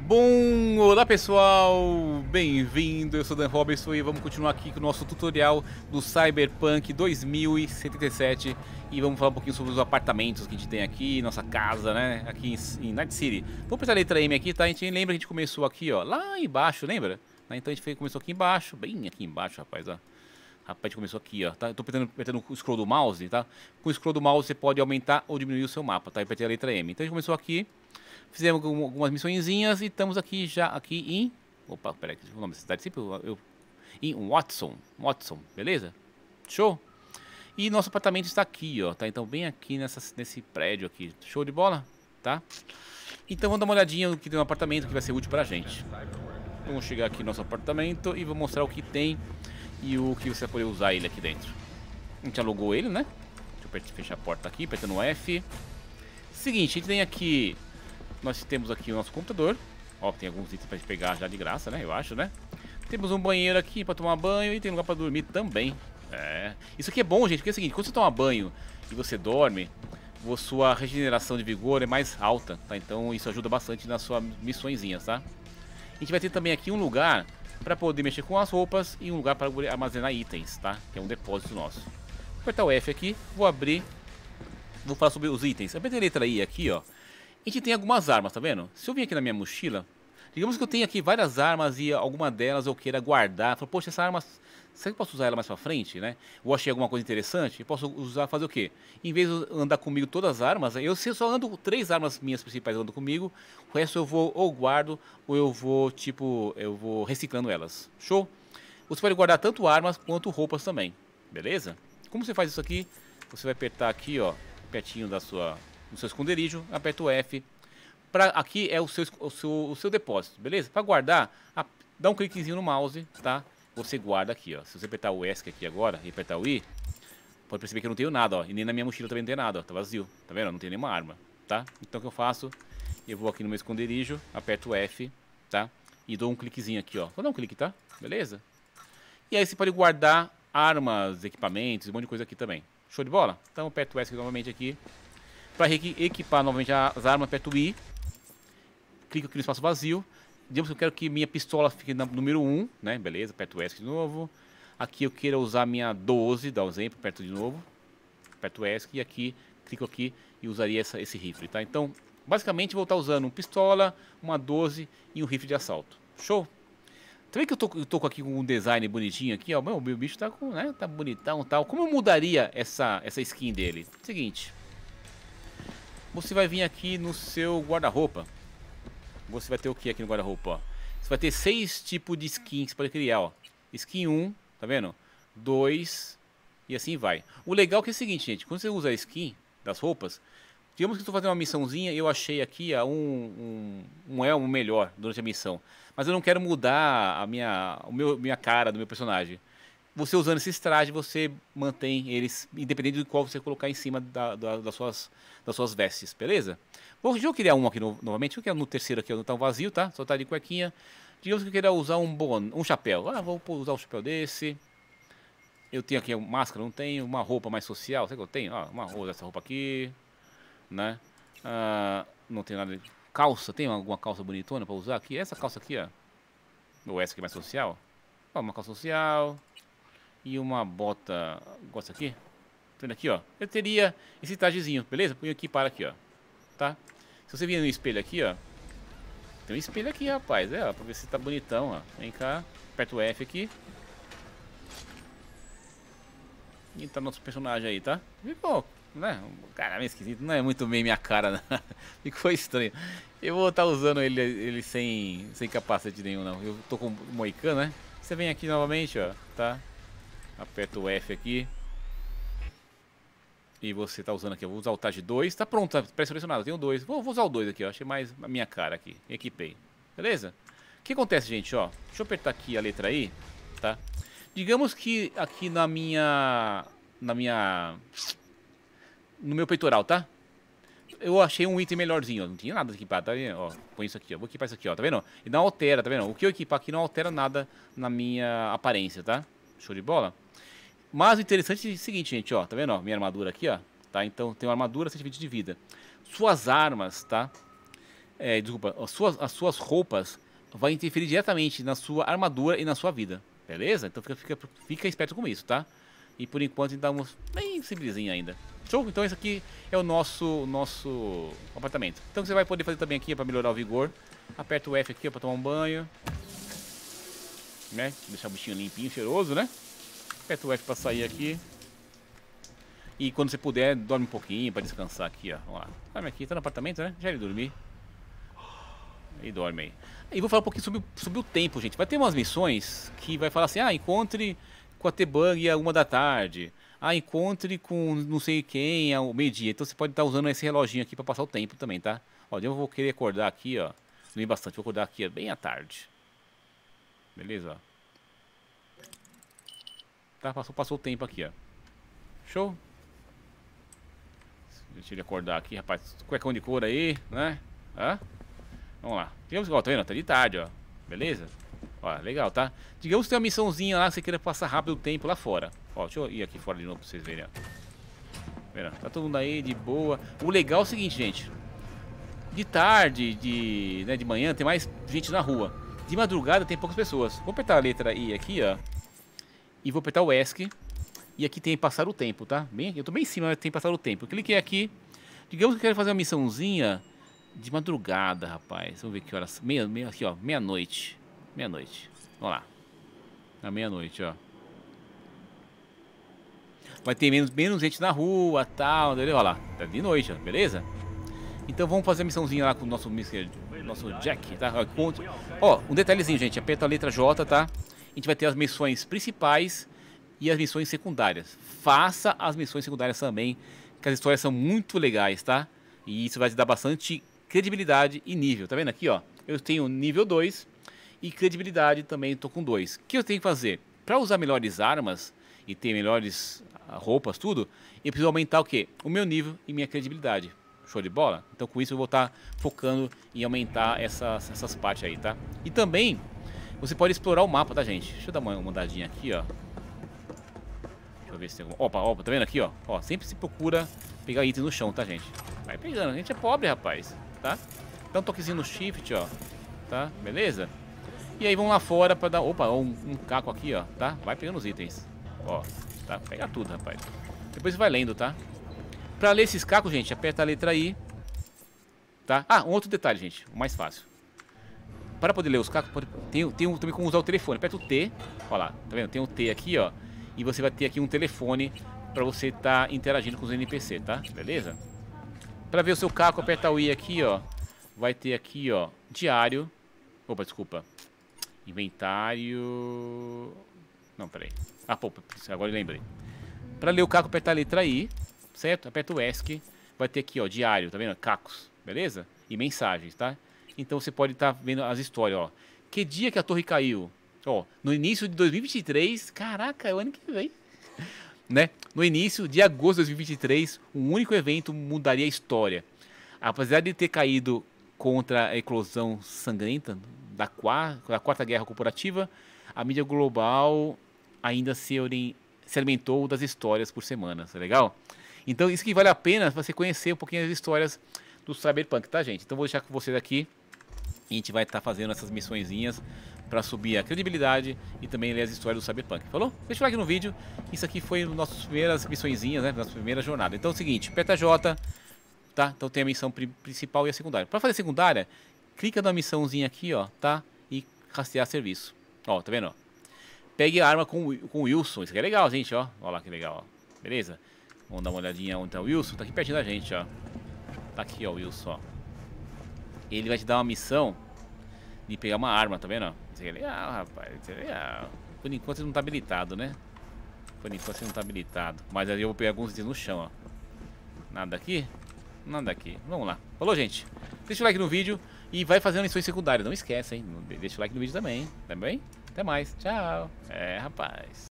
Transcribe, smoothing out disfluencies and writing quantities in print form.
Bom, olá pessoal, bem-vindo, eu sou Dan Robinson e vamos continuar aqui com o nosso tutorial do Cyberpunk 2077 e vamos falar um pouquinho sobre os apartamentos que a gente tem aqui, nossa casa, né, aqui em Night City. Vamos apertar a letra M aqui, tá? A gente lembra que a gente começou aqui, ó, lá embaixo, lembra? Então a gente começou aqui embaixo, bem aqui embaixo, rapaz, ó. Rapaz, a gente começou aqui, ó, tá? Eu tô apertando o scroll do mouse, tá? Com o scroll do mouse você pode aumentar ou diminuir o seu mapa, tá? Eu apertei a letra M. Então a gente começou aqui. Fizemos algumas missõezinhas e estamos aqui já em... Opa, peraí, que o nome da cidade sempre em Watson, beleza? Show? E nosso apartamento está aqui, ó, tá? Então bem aqui nesse prédio aqui, show de bola, tá? Então vamos dar uma olhadinha no que tem no apartamento que vai ser útil pra gente. Vamos chegar aqui no nosso apartamento e vou mostrar o que tem e o que você vai poder usar ele aqui dentro. A gente alugou ele, né? Deixa eu fechar a porta aqui, apertando o F. Seguinte, a gente tem aqui... Nós temos aqui o nosso computador. Ó, tem alguns itens pra gente pegar já de graça, né? Eu acho, né? Temos um banheiro aqui pra tomar banho e tem lugar pra dormir também. É. Isso aqui é bom, gente, porque é o seguinte, quando você toma banho e você dorme, sua regeneração de vigor é mais alta, tá? Então isso ajuda bastante nas suas missõezinhas, tá? A gente vai ter também aqui um lugar pra poder mexer com as roupas e um lugar pra armazenar itens, tá? Que é um depósito nosso. Vou apertar o F aqui, vou abrir. Vou falar sobre os itens. Apertei a letra I aqui, ó. A gente tem algumas armas, tá vendo? Se eu vir aqui na minha mochila, digamos que eu tenho aqui várias armas e alguma delas eu queira guardar. Falo, poxa, essa arma, será que eu posso usar ela mais pra frente, né? Ou achei alguma coisa interessante, eu posso usar, fazer o quê? Em vez de andar comigo todas as armas, eu só ando, 3 armas minhas principais eu ando comigo, o resto eu vou ou guardo, ou eu vou, tipo, eu vou reciclando elas. Show? Você pode guardar tanto armas quanto roupas também, beleza? Como você faz isso aqui? Você vai apertar aqui, ó, pertinho da no seu esconderijo, aperta o F. Aqui é o seu depósito, beleza? Para guardar, dá um cliquezinho no mouse, tá? Você guarda aqui, ó. Se você apertar o ESC aqui agora e apertar o I, pode perceber que eu não tenho nada, ó. E nem na minha mochila também não tem nada, ó. Tá vazio, tá vendo? Não tem nenhuma arma, tá? Então o que eu faço? Eu vou aqui no meu esconderijo, aperto o F, tá? E dou um cliquezinho aqui, ó. Vou dar um clique, tá? Beleza? E aí você pode guardar armas, equipamentos, um monte de coisa aqui também. Show de bola? Então aperto o ESC novamente aqui. Para equipar novamente as armas, aperto o I. Clico aqui no espaço vazio. Digamos que eu quero que minha pistola fique no número 1, né? Beleza, aperto o S de novo. Aqui eu quero usar minha 12, dá um exemplo, aperto de novo. Aperto o S e aqui, clico aqui e usaria esse rifle, tá? Então, basicamente vou estar usando uma pistola, uma 12 e um rifle de assalto. Show? Também que eu tô aqui com um design bonitinho aqui, ó. Meu bicho tá com, né? Tá bonitão e tal. Como eu mudaria essa skin dele? Seguinte. Você vai vir aqui no seu guarda-roupa. Você vai ter o que aqui no guarda-roupa, ó? Você vai ter 6 tipos de skins que você pode criar, ó. Skin 1, tá vendo? 2 e assim vai. O legal é que é o seguinte, gente. Quando você usa a skin das roupas, digamos que eu estou fazendo uma missãozinha e eu achei aqui um elmo melhor durante a missão. Mas eu não quero mudar minha cara do meu personagem. Você usando esses trajes, você mantém eles, independente de qual você colocar em cima das suas vestes, beleza? Deixa eu criar um aqui novamente, eu quero no terceiro aqui, não tá vazio, tá? Só tá de cuequinha. Digamos que eu queira usar um chapéu. Vou usar um chapéu desse. Eu tenho aqui uma máscara, não tenho. Uma roupa mais social, sabe o que eu tenho? Vou usar essa roupa aqui, né? Não tem nada de... Calça, tem alguma calça bonitona pra usar aqui? Essa calça aqui, ó. Ou essa aqui mais social? Uma calça social... E uma bota... Gosta aqui? Tá vendo aqui, ó? Eu teria esse trajezinho, beleza? Põe aqui para aqui, ó. Tá? Se você vir no espelho aqui, ó. Tem um espelho aqui, rapaz. Ó, pra ver se tá bonitão, ó. Vem cá. Aperta o F aqui. E tá nosso personagem aí, tá? Ficou, né? Caramba, esquisito. Não é muito bem minha cara, né? Ficou estranho. Eu vou estar usando ele sem capacete nenhum, não. Eu tô com o moicano, né? Você vem aqui novamente, ó. Tá? Aperta o F aqui. E você tá usando aqui. Eu vou usar o TAG 2. Tá pronto, tá pressionado. Eu tenho 2. Vou usar o 2 aqui, ó. Achei mais a minha cara aqui. Equipei. Beleza? O que acontece, gente, ó? Deixa eu apertar aqui a letra I, tá? Digamos que aqui no meu peitoral, tá? Eu achei um item melhorzinho, ó. Não tinha nada equipado, tá vendo? Ó, põe isso aqui, ó. Vou equipar isso aqui, ó. Tá vendo? E não altera, tá vendo? O que eu equipar aqui não altera nada na minha aparência, tá? Show de bola? Mas o interessante é o seguinte, gente, ó. Tá vendo, ó? Minha armadura aqui, ó. Tá? Então tem uma armadura 120 de vida. Suas armas, tá? Desculpa, as suas roupas vai interferir diretamente na sua armadura e na sua vida, beleza? Então fica esperto com isso, tá? E por enquanto estamos bem simplesinho ainda. Show? Então esse aqui é o nosso apartamento. Então você vai poder fazer também aqui para melhorar o vigor. Aperta o F aqui para tomar um banho, né? Deixar o bichinho limpinho, cheiroso, né? Aperta o F para sair aqui. E quando você puder, dorme um pouquinho para descansar aqui, ó. Vamos lá. Dorme aqui, tá no apartamento, né? Já ele dormir. E dorme aí. E vou falar um pouquinho sobre o tempo, gente. Vai ter umas missões que vai falar assim: ah, encontre com a T-Bug à 1 da tarde. Ah, encontre com não sei quem ao meio-dia. Então você pode estar usando esse reloginho aqui para passar o tempo também, tá? Ó, eu vou querer acordar aqui, ó. Dormir bastante, vou acordar aqui bem à tarde. Beleza, ó. Tá, passou o tempo aqui, ó. Show? Deixa ele acordar aqui, rapaz. Cuecão de couro aí, né? Hã? Vamos lá. Digamos, ó, tá vendo? Tá de tarde, ó. Beleza? Ó, legal, tá? Digamos que tem uma missãozinha lá que você queira passar rápido o tempo lá fora. Ó, deixa eu ir aqui fora de novo pra vocês verem, ó. Vendo? Tá todo mundo aí de boa. O legal é o seguinte, gente. De tarde, de manhã, tem mais gente na rua. De madrugada tem poucas pessoas. Vou apertar a letra I aqui, ó. E vou apertar o ESC. E aqui tem passar o tempo, tá? Eu tô bem em cima, mas tem passar o tempo. Eu cliquei aqui. Digamos que eu quero fazer uma missãozinha de madrugada, rapaz. Vamos ver que horas. Aqui, ó. Meia-noite. Meia-noite. Vamos lá. Na meia-noite, ó. Vai ter menos gente na rua, tal. Olha lá. Tá de noite, ó. Beleza? Então vamos fazer a missãozinha lá com o nosso Jack, tá? Ó, um detalhezinho, gente. Aperta a letra J, tá? A gente vai ter as missões principais e as missões secundárias. Faça as missões secundárias também, que as histórias são muito legais, tá? E isso vai te dar bastante credibilidade e nível. Tá vendo aqui, ó? Eu tenho nível 2 e credibilidade também tô com 2. O que eu tenho que fazer? Para usar melhores armas e ter melhores roupas, tudo, eu preciso aumentar o quê? O meu nível e minha credibilidade. Show de bola? Então com isso eu vou estar focando em aumentar essas partes aí, tá? E também você pode explorar o mapa, tá, gente? Deixa eu dar uma andadinha aqui, ó. Deixa eu ver se tem algum... Opa, tá vendo aqui, ó? Ó, sempre se procura pegar itens no chão, tá, gente? Vai pegando, a gente é pobre, rapaz, tá? Dá um toquezinho no shift, ó. Tá? Beleza? E aí vamos lá fora pra dar... Opa, um caco aqui, ó, tá? Vai pegando os itens. Ó, tá? Pega tudo, rapaz. Depois você vai lendo, tá? Pra ler esses cacos, gente, aperta a letra I. Tá? Ah, um outro detalhe, gente. O mais fácil. Para poder ler os cacos, tem também como usar o telefone. Aperta o T. Olha lá, tá vendo? Tem um T aqui, ó. E você vai ter aqui um telefone pra você estar interagindo com os NPC, tá? Beleza? Pra ver o seu caco, aperta o I aqui, ó. Vai ter aqui, ó, diário. Opa, desculpa. Inventário... Não, peraí. Ah, pô, agora eu lembrei. Pra ler o caco, aperta a letra I. Certo? Aperta o ESC. Vai ter aqui, ó, diário, tá vendo? Cacos, beleza? E mensagens, tá? Então você pode estar vendo as histórias, ó. Que dia que a torre caiu? Ó, no início de 2023, caraca, é o ano que vem. Né? No início de agosto de 2023, um único evento mudaria a história. Apesar de ter caído contra a eclosão sangrenta da quarta guerra corporativa, a mídia global ainda se alimentou das histórias por semanas, tá legal? Então isso que vale a pena você conhecer um pouquinho as histórias do Cyberpunk, tá, gente? Então vou deixar com vocês aqui. E a gente vai estar fazendo essas missõezinhas para subir a credibilidade e também ler as histórias do Cyberpunk. Falou? Deixa o like no vídeo. Isso aqui foi nossas primeiras missõezinhas, né? Nossa primeira jornada. Então é o seguinte, aperta J, tá? Então tem a missão principal e a secundária. Para fazer a secundária, clica na missãozinha aqui, ó, tá? E rastrear serviço. Ó, tá vendo? Ó? Pegue a arma com o Wilson. Isso aqui é legal, gente, ó. Olha lá que legal, ó. Beleza? Vamos dar uma olhadinha onde tá o Wilson. Tá aqui pertinho da gente, ó. Tá aqui, ó, o Wilson, ó. Ele vai te dar uma missão de pegar uma arma, tá vendo? Isso aqui é legal, rapaz. Isso é legal. Por enquanto ele não tá habilitado, né? Por enquanto ele não tá habilitado. Mas aí eu vou pegar alguns itens no chão, ó. Nada aqui? Nada aqui. Vamos lá. Falou, gente? Deixa o like no vídeo e vai fazendo missões secundárias. Não esquece, hein? Deixa o like no vídeo também. Tá bem? Até mais. Tchau. É, rapaz.